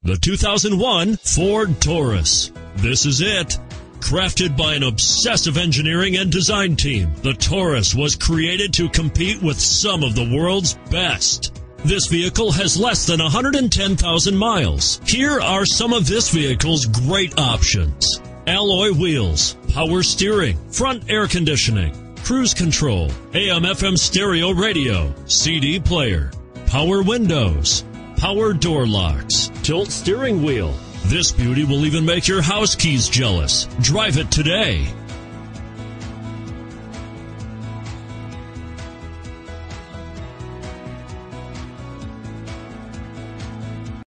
The 2001 Ford Taurus. This is it. Crafted by an obsessive engineering and design team, the Taurus was created to compete with some of the world's best. This vehicle has less than 110,000 miles. Here are some of this vehicle's great options: alloy wheels, power steering, front air conditioning, cruise control, AM/FM stereo radio, CD player, power windows, power door locks, tilt steering wheel. This beauty will even make your house keys jealous. Drive it today.